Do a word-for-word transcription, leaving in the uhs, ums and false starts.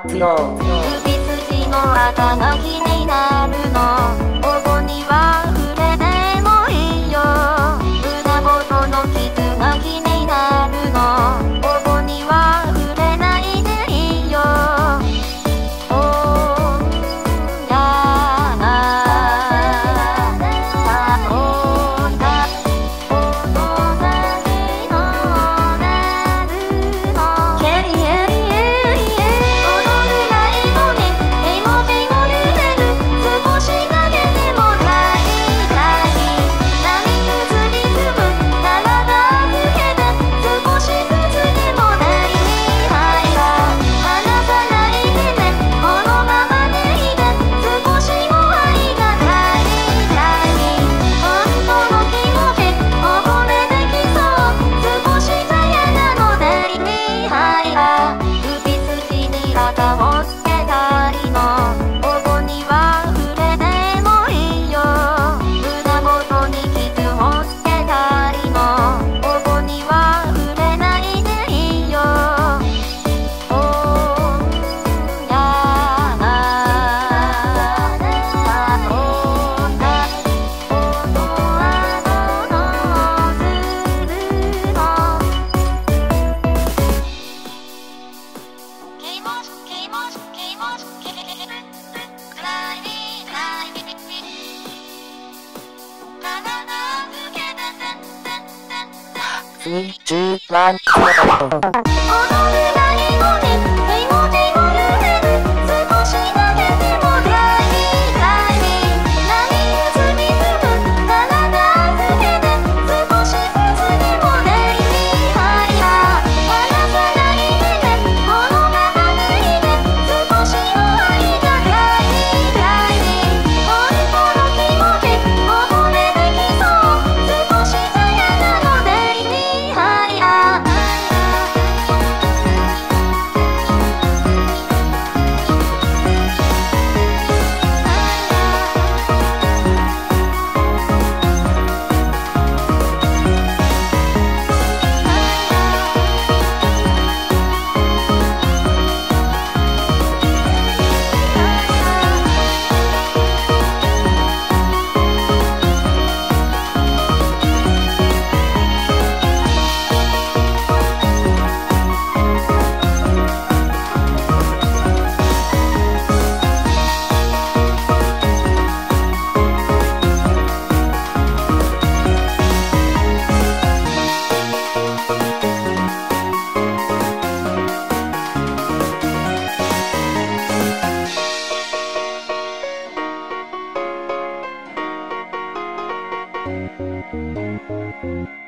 強指筋の赤が気になるの。ここには触れてもいいよ。胸元の傷が気になるの。ここには触れないでいいよ。おーやなさおだおの先のなるの。ケリエリエリエ踊るないのに絵文字も揺れる。少しだけでも大体波打つリズム体預けて少しずつでも大に入ら離さないでね。このままでいて少しも愛が足りない本当の気持ちこぼれてきそう少しさやなの大に入ら指筋に赤をつけたいの。ここには触れてもいいよ。胸元に傷をつけたいの。ここには触れないでいいよ。おーやなさおだおのあとのするの。気持ち気持ち気持ち気持ちくらいにくらいに体預けて水中ラン踊るないのに絵文字も揺れる。少しだけでも大体波打つリズム体預けて少しずつでも大に入ら離さないでね。このままでいて少しの愛が大体本当の気持ちこぼれてきそう少しさやなの大に入ら 「